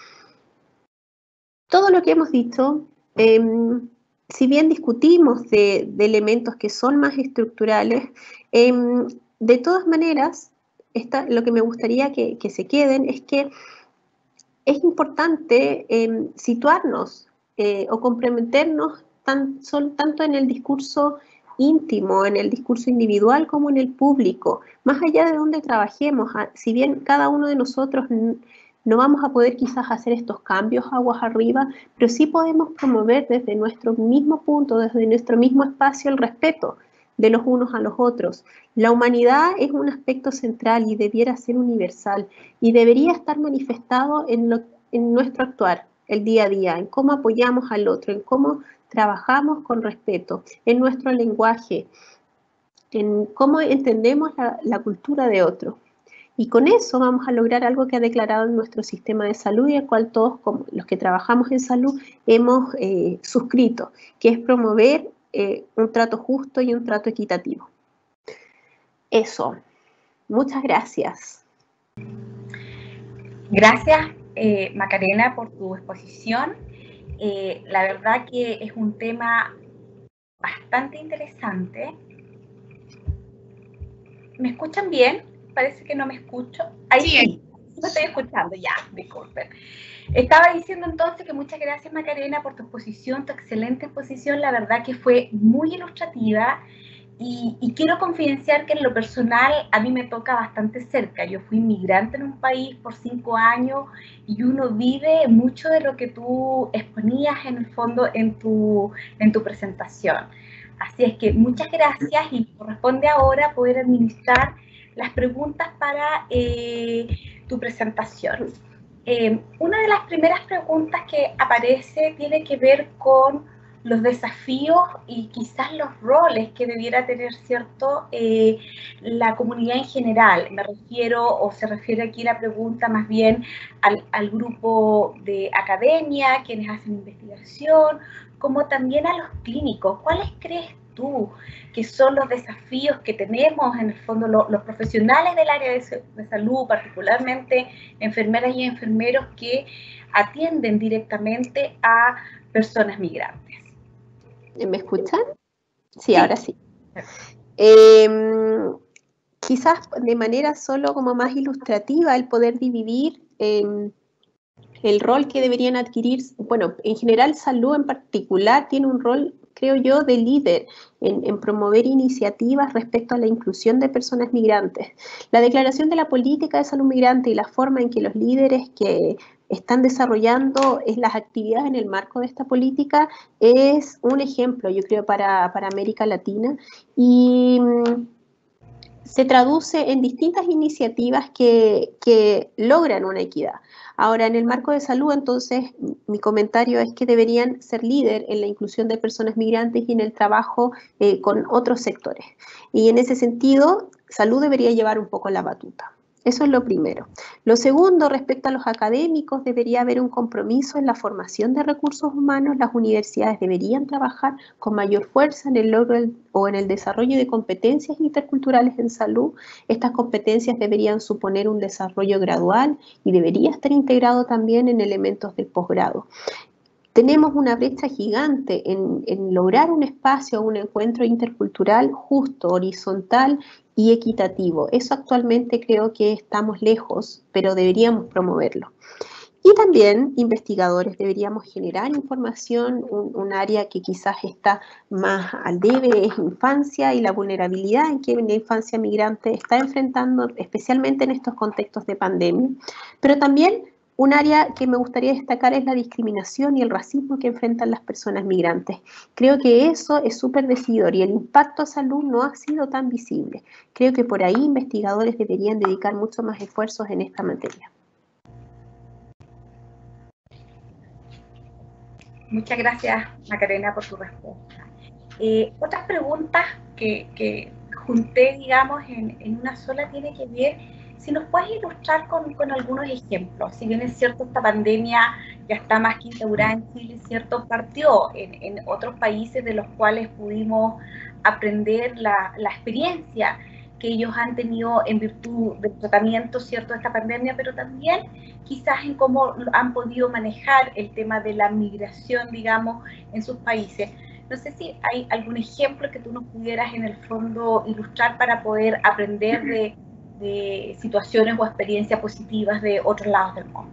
Todo lo que hemos dicho, eh, si bien discutimos de, de elementos que son más estructurales, eh, de todas maneras, esta, lo que me gustaría que, que se queden es que es importante eh, situarnos eh, o comprometernos tan, son, tanto en el discurso íntimo, en el discurso individual como en el público, más allá de donde trabajemos. Si bien cada uno de nosotros no vamos a poder quizás hacer estos cambios aguas arriba, pero sí podemos promover desde nuestro mismo punto, desde nuestro mismo espacio, el respeto de los unos a los otros. La humanidad es un aspecto central y debiera ser universal y debería estar manifestado en, lo, en nuestro actuar, el día a día, en cómo apoyamos al otro, en cómo trabajamos con respeto, en nuestro lenguaje, en cómo entendemos la, la cultura de otro. Y con eso vamos a lograr algo que ha declarado nuestro sistema de salud y al cual todos, como los que trabajamos en salud, hemos eh, suscrito, que es promover Eh, un trato justo y un trato equitativo. Eso. Muchas gracias. Gracias, eh, Macarena, por tu exposición. Eh, la verdad que es un tema bastante interesante. ¿Me escuchan bien? Parece que no me escucho. Ahí sí, sí me estoy escuchando, ya, disculpen. Estaba diciendo entonces que muchas gracias, Macarena, por tu exposición, tu excelente exposición. La verdad que fue muy ilustrativa y, y quiero confidenciar que en lo personal a mí me toca bastante cerca. Yo fui inmigrante en un país por cinco años y uno vive mucho de lo que tú exponías en el fondo en tu, en tu presentación. Así es que muchas gracias y corresponde ahora poder administrar las preguntas para eh, tu presentación. Eh, una de las primeras preguntas que aparece tiene que ver con los desafíos y quizás los roles que debiera tener, ¿cierto?, eh, la comunidad en general. Me refiero, o se refiere aquí la pregunta más bien al, al grupo de academia, quienes hacen investigación, como también a los clínicos. ¿Cuáles crees tú que son los desafíos que tenemos, en el fondo, lo, los profesionales del área de, de salud, particularmente enfermeras y enfermeros que atienden directamente a personas migrantes? ¿Me escuchan? Sí, sí. Ahora sí. Eh, quizás de manera solo como más ilustrativa el poder dividir eh, el rol que deberían adquirir, bueno, en general salud en particular tiene un rol, creo yo, de líder en, en promover iniciativas respecto a la inclusión de personas migrantes. La declaración de la política de salud migrante y la forma en que los líderes que están desarrollando las actividades en el marco de esta política es un ejemplo, yo creo, para, para América Latina, y mmm, se traduce en distintas iniciativas que, que logran una equidad. Ahora, en el marco de salud, entonces, mi comentario es que deberían ser líder en la inclusión de personas migrantes y en el trabajo eh, con otros sectores. Y en ese sentido, salud debería llevar un poco la batuta. Eso es lo primero. Lo segundo, respecto a los académicos, debería haber un compromiso en la formación de recursos humanos. Las universidades deberían trabajar con mayor fuerza en el logro o en el desarrollo de competencias interculturales en salud. Estas competencias deberían suponer un desarrollo gradual y debería estar integrado también en elementos del posgrado. Tenemos una brecha gigante en, en lograr un espacio, un encuentro intercultural justo, horizontal y equitativo. Eso actualmente creo que estamos lejos, pero deberíamos promoverlo. Y también investigadores deberíamos generar información, un, un área que quizás está más al debe es infancia y la vulnerabilidad en que la infancia migrante está enfrentando, especialmente en estos contextos de pandemia, pero también un área que me gustaría destacar es la discriminación y el racismo que enfrentan las personas migrantes. Creo que eso es súper decidor y el impacto a salud no ha sido tan visible. Creo que por ahí investigadores deberían dedicar mucho más esfuerzos en esta materia. Muchas gracias, Macarena, por tu respuesta. Eh, otras preguntas que, que junté, digamos, en, en una sola tiene que ver, si nos puedes ilustrar con, con algunos ejemplos. Si bien es cierto, esta pandemia ya está más que instaurada en Chile, ¿cierto? Partió en, en otros países de los cuales pudimos aprender la, la experiencia que ellos han tenido en virtud del tratamiento, ¿cierto?, de esta pandemia, pero también quizás en cómo han podido manejar el tema de la migración, digamos, en sus países. No sé si hay algún ejemplo que tú nos pudieras en el fondo ilustrar para poder aprender de, de situaciones o experiencias positivas de otros lados del mundo.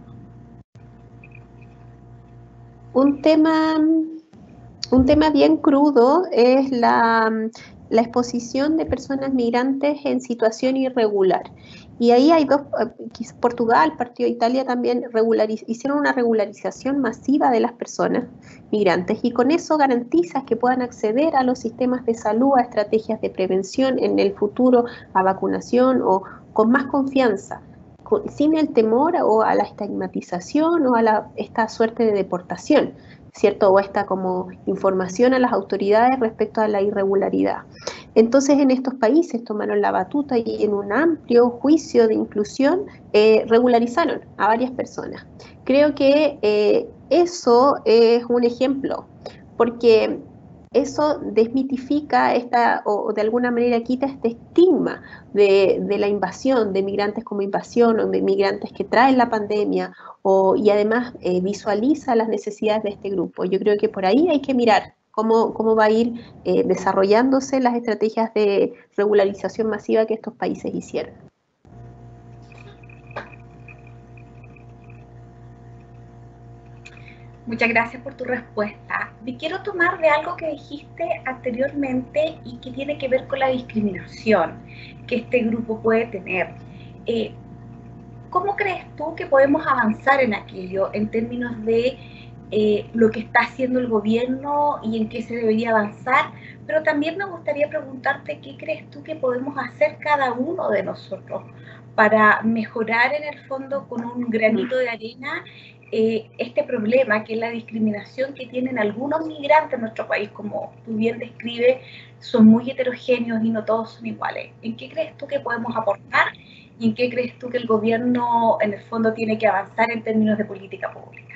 Un tema, un tema bien crudo es la, la exposición de personas migrantes en situación irregular. Y ahí hay dos, Portugal, partido Italia también regulariz, hicieron una regularización masiva de las personas migrantes y con eso garantizas que puedan acceder a los sistemas de salud, a estrategias de prevención en el futuro, a vacunación o con más confianza, con, sin el temor o a la estigmatización o a la, esta suerte de deportación, ¿cierto? O esta como información a las autoridades respecto a la irregularidad. Entonces, en estos países tomaron la batuta y en un amplio juicio de inclusión eh, regularizaron a varias personas. Creo que eh, eso es un ejemplo, porque eso desmitifica esta, o de alguna manera quita este estigma de, de la invasión, de migrantes como invasión, o de migrantes que traen la pandemia, o, y además eh, visualiza las necesidades de este grupo. Yo creo que por ahí hay que mirar cómo, cómo va a ir eh, desarrollándose las estrategias de regularización masiva que estos países hicieron. Muchas gracias por tu respuesta. Me quiero tomar de algo que dijiste anteriormente y que tiene que ver con la discriminación que este grupo puede tener. Eh, ¿Cómo crees tú que podemos avanzar en aquello en términos de eh, lo que está haciendo el gobierno y en qué se debería avanzar? Pero también me gustaría preguntarte qué crees tú que podemos hacer cada uno de nosotros para mejorar en el fondo con un granito de arena eh, este problema que es la discriminación que tienen algunos migrantes en nuestro país, como tú bien describes, son muy heterogéneos y no todos son iguales. ¿En qué crees tú que podemos aportar y en qué crees tú que el gobierno en el fondo tiene que avanzar en términos de política pública?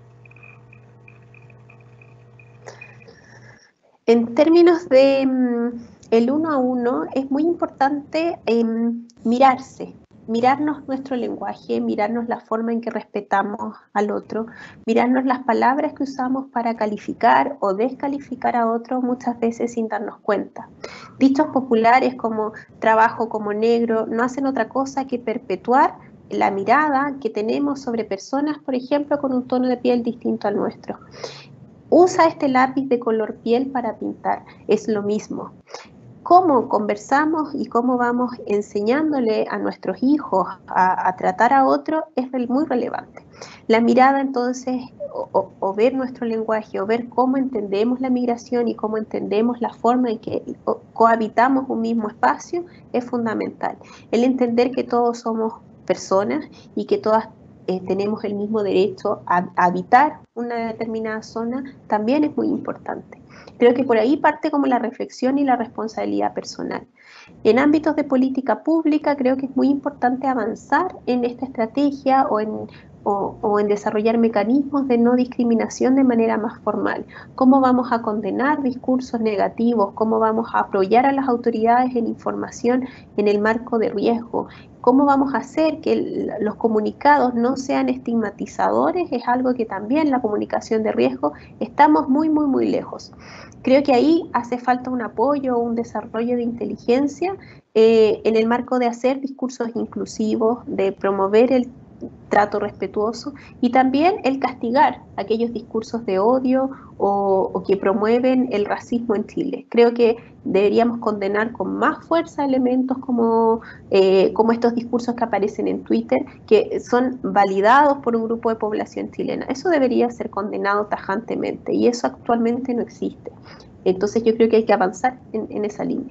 En términos de um, el uno a uno, es muy importante eh, mirarse, mirarnos nuestro lenguaje, mirarnos la forma en que respetamos al otro, mirarnos las palabras que usamos para calificar o descalificar a otro muchas veces sin darnos cuenta. Dichos populares como trabajo como negro no hacen otra cosa que perpetuar la mirada que tenemos sobre personas, por ejemplo, con un tono de piel distinto al nuestro. Usa este lápiz de color piel para pintar, es lo mismo. Cómo conversamos y cómo vamos enseñándole a nuestros hijos a, a tratar a otro es muy relevante. La mirada entonces, o, o, o ver nuestro lenguaje, o ver cómo entendemos la migración y cómo entendemos la forma en que cohabitamos un mismo espacio, es fundamental. El entender que todos somos personas y que todas eh, tenemos el mismo derecho a, a habitar una determinada zona también es muy importante. Creo que por ahí parte como la reflexión y la responsabilidad personal. En ámbitos de política pública creo que es muy importante avanzar en esta estrategia o en, o, o en desarrollar mecanismos de no discriminación de manera más formal. ¿Cómo vamos a condenar discursos negativos? ¿Cómo vamos a apoyar a las autoridades en información en el marco de riesgo? ¿Cómo vamos a hacer que el, los comunicados no sean estigmatizadores? Es algo que también la comunicación de riesgo estamos muy, muy, muy lejos. Creo que ahí hace falta un apoyo, un desarrollo de inteligencia eh, en el marco de hacer discursos inclusivos, de promover el trato respetuoso y también el castigar aquellos discursos de odio o, o que promueven el racismo en Chile. Creo que deberíamos condenar con más fuerza elementos como, eh, como estos discursos que aparecen en Twitter, que son validados por un grupo de población chilena. Eso debería ser condenado tajantemente y eso actualmente no existe. Entonces yo creo que hay que avanzar en, en esa línea.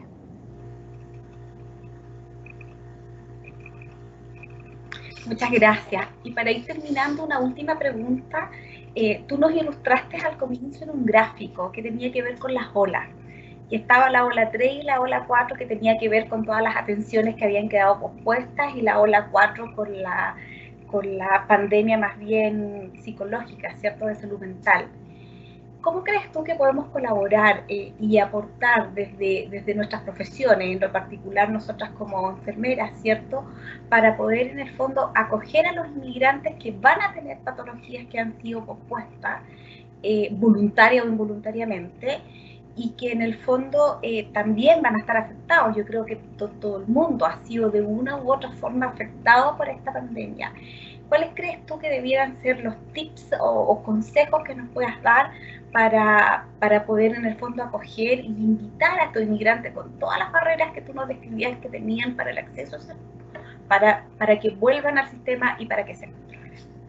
Muchas gracias. Y para ir terminando, una última pregunta. Eh, tú nos ilustraste al comienzo en un gráfico que tenía que ver con las olas. Y estaba la ola tres y la ola cuatro que tenía que ver con todas las atenciones que habían quedado pospuestas y la ola cuatro con la, con la pandemia más bien psicológica, ¿cierto?, de salud mental. ¿Cómo crees tú que podemos colaborar eh, y aportar desde, desde nuestras profesiones, en lo particular nosotras como enfermeras, ¿cierto?, para poder en el fondo acoger a los inmigrantes que van a tener patologías que han sido pospuestas, eh, voluntaria o involuntariamente, y que en el fondo eh, también van a estar afectados? Yo creo que to todo el mundo ha sido de una u otra forma afectado por esta pandemia. ¿Cuáles crees tú que debieran ser los tips o, o consejos que nos puedas dar para, para poder en el fondo acoger y invitar a estos inmigrantes con todas las barreras que tú nos describías que tenían para el acceso a salud, para, para que vuelvan al sistema y para que se controlen?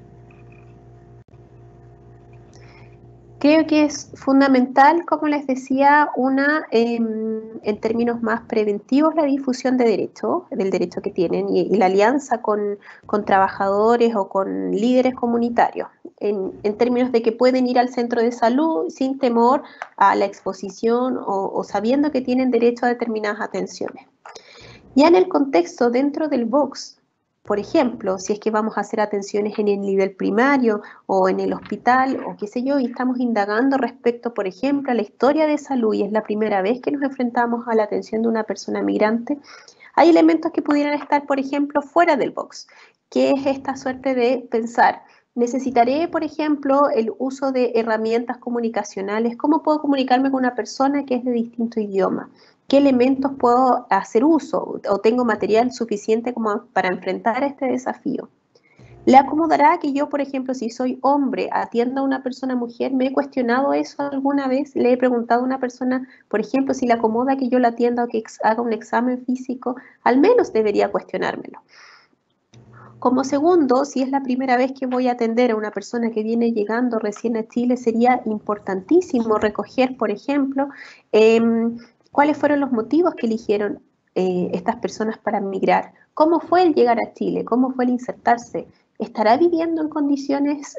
Creo que es fundamental, como les decía, una, eh, en términos más preventivos, la difusión de derechos, del derecho que tienen y, y la alianza con, con trabajadores o con líderes comunitarios, en, en términos de que pueden ir al centro de salud sin temor a la exposición o, o sabiendo que tienen derecho a determinadas atenciones. Ya en el contexto dentro del box, por ejemplo, si es que vamos a hacer atenciones en el nivel primario o en el hospital o qué sé yo, y estamos indagando respecto, por ejemplo, a la historia de salud y es la primera vez que nos enfrentamos a la atención de una persona migrante, hay elementos que pudieran estar, por ejemplo, fuera del box, que es esta suerte de pensar, necesitaré, por ejemplo, el uso de herramientas comunicacionales, ¿cómo puedo comunicarme con una persona que es de distinto idioma? ¿Qué elementos puedo hacer uso o tengo material suficiente como para enfrentar este desafío? ¿Le acomodará que yo, por ejemplo, si soy hombre, atienda a una persona mujer? ¿Me he cuestionado eso alguna vez? ¿Le he preguntado a una persona, por ejemplo, si le acomoda que yo la atienda o que haga un examen físico? Al menos debería cuestionármelo. Como segundo, si es la primera vez que voy a atender a una persona que viene llegando recién a Chile, sería importantísimo recoger, por ejemplo, eh, ¿cuáles fueron los motivos que eligieron eh, estas personas para migrar? ¿Cómo fue el llegar a Chile? ¿Cómo fue el insertarse? ¿Estará viviendo en condiciones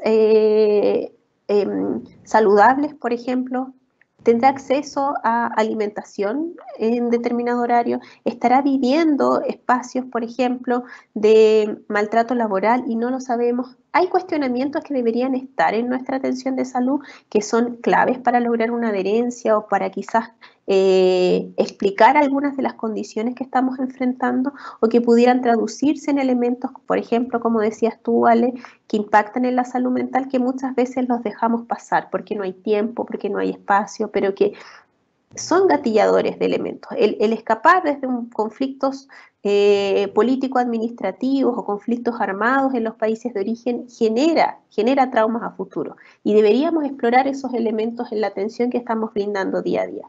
eh, eh, saludables, por ejemplo? ¿Tendrá acceso a alimentación en determinado horario? ¿Estará viviendo espacios, por ejemplo, de maltrato laboral y no lo sabemos? Hay cuestionamientos que deberían estar en nuestra atención de salud que son claves para lograr una adherencia o para quizás eh, explicar algunas de las condiciones que estamos enfrentando o que pudieran traducirse en elementos, por ejemplo, como decías tú, Ale, que impactan en la salud mental, que muchas veces los dejamos pasar porque no hay tiempo, porque no hay espacio, pero que son gatilladores de elementos. El, el escapar desde un conflictos eh, político-administrativos o conflictos armados en los países de origen genera, genera traumas a futuro y deberíamos explorar esos elementos en la atención que estamos brindando día a día.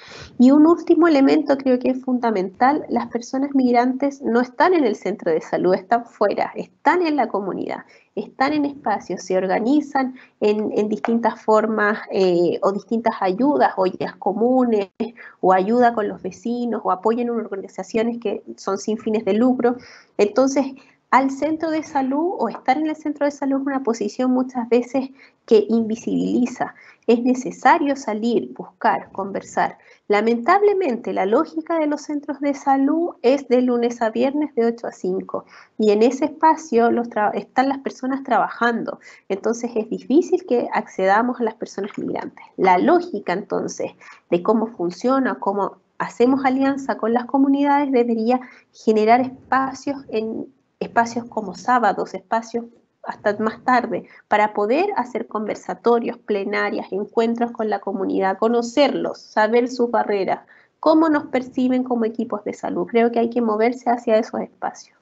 Y un último elemento creo que es fundamental, las personas migrantes no están en el centro de salud, están fuera, están en la comunidad, están en espacios, se organizan en, en distintas formas eh, o distintas ayudas, ollas comunes o ayuda con los vecinos o apoyan organizaciones que son sin fines de lucro. Entonces, al centro de salud o estar en el centro de salud es una posición muchas veces que invisibiliza. Es necesario salir, buscar, conversar. Lamentablemente, la lógica de los centros de salud es de lunes a viernes de ocho a cinco y en ese espacio los están las personas trabajando. Entonces, es difícil que accedamos a las personas migrantes. La lógica, entonces, de cómo funciona, cómo hacemos alianza con las comunidades debería generar espacios en espacios como sábados, espacios hasta más tarde, para poder hacer conversatorios, plenarias, encuentros con la comunidad, conocerlos, saber sus barreras, cómo nos perciben como equipos de salud. Creo que hay que moverse hacia esos espacios.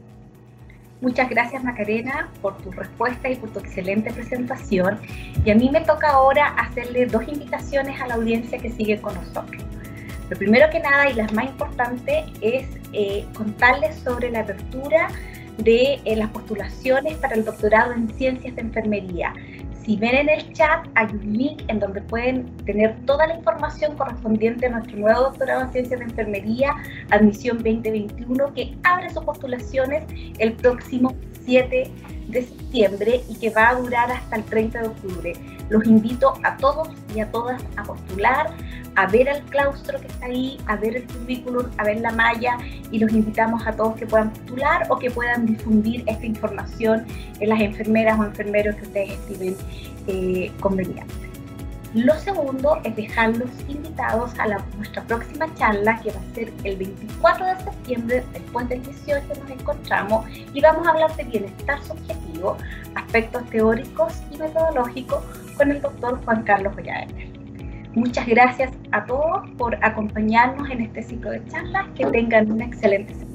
Muchas gracias, Macarena, por tu respuesta y por tu excelente presentación. Y a mí me toca ahora hacerle dos invitaciones a la audiencia que sigue con nosotros. Lo primero que nada y la más importante es eh, contarles sobre la apertura de eh, las postulaciones para el doctorado en Ciencias de Enfermería. Si ven en el chat hay un link en donde pueden tener toda la información correspondiente a nuestro nuevo doctorado en Ciencias de Enfermería, admisión veinte veintiuno, que abre sus postulaciones el próximo siete de septiembre y que va a durar hasta el treinta de octubre. Los invito a todos y a todas a postular, a ver el claustro que está ahí, a ver el currículum, a ver la malla, y los invitamos a todos que puedan postular o que puedan difundir esta información en las enfermeras o enfermeros que ustedes estimen eh, conveniente. Lo segundo es dejarlos invitados a la, nuestra próxima charla, que va a ser el veinticuatro de septiembre, después del dieciocho nos encontramos y vamos a hablar de bienestar subjetivo, aspectos teóricos y metodológicos con el doctor Juan Carlos Hollaender. Muchas gracias a todos por acompañarnos en este ciclo de charlas. Que tengan una excelente semana.